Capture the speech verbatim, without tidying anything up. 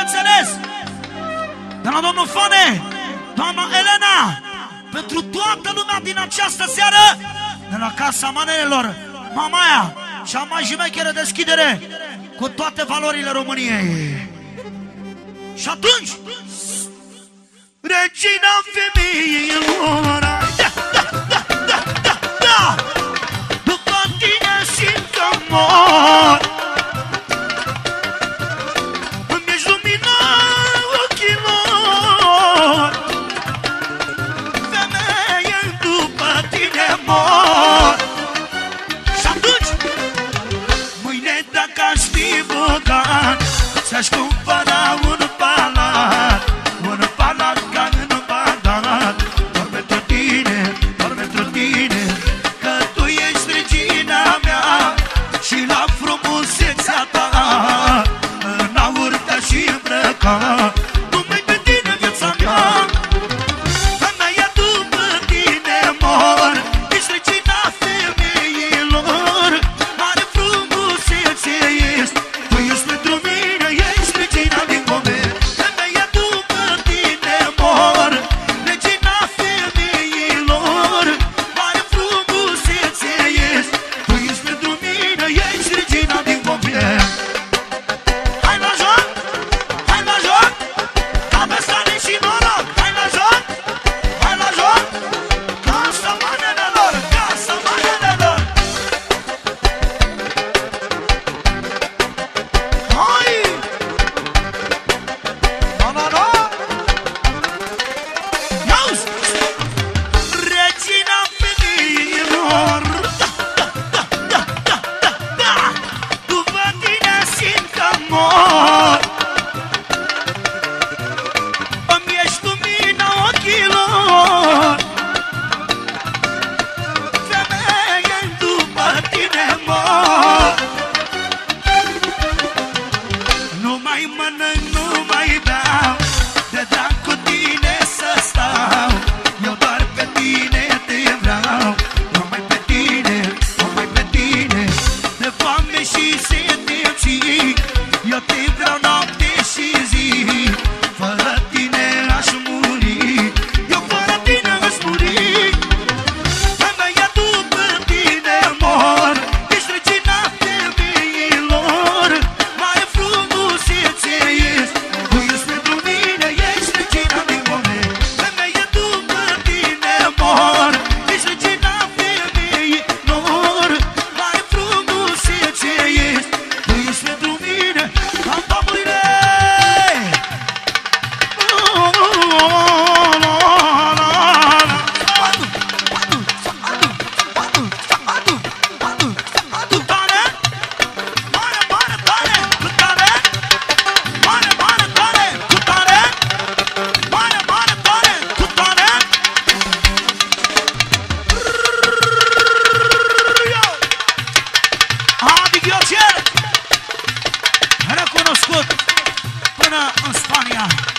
bineînțeles, de la domnul Fane, doamna Elena, pentru toată lumea din această seară, de la Casa Manelelor, Mamaia, cea mai șmecheră deschidere cu toate valorile României. Și atunci, regina femeilor, da, da, da, da, da, da, după tine simt că mor. Îmi-ești lumina ochilor, femeie, după tine mor. Și atunci, mâine dacă aș fi bogat, ți-aș cumpăra un palat, un palat ca în Bagdad, doar pentru tine, doar pentru tine, că tu ești regina mea și la frumusețea ta, în aur te-aș îmbrăca, numai pe tine viața mea, femeia după tine mor, ești regina femeilor, mare frumusețe ești, tu ești pentru mine, ești regina din moment. Femeia după tine mor, regina femeilor, mare frumusețe ești, tu ești pentru mine, ești regina din moment. Hai la joc, hai la joc, capestane și noroc, hai la joc, hai la joc, Casa Manelelor, Casa Manelelor. Hai! No, no, no! Iauzi! Regina femeilor, da, da, da, da, da, da, după tine simt că mor. Îmi ești lumina ochilor, femeie, după tine mor. Nu mai mănânc, nu mai beau, de drag cu tine să stau, eu doar pe tine te vreau, numai pe tine, numai pe tine, de foame și sete și eu te vreau noapte și zi, fără tine aș muri, eu fără tine aș muri. Femeia după tine mor, ești regina femeilor, mare frumusețe ești, tu ești pentru mine, ești regina din moment. Femeia după tine mor, ești regina femeilor, mare frumusețe ești, tu ești pentru mine. Am taburile! Recunoscut până în Spania.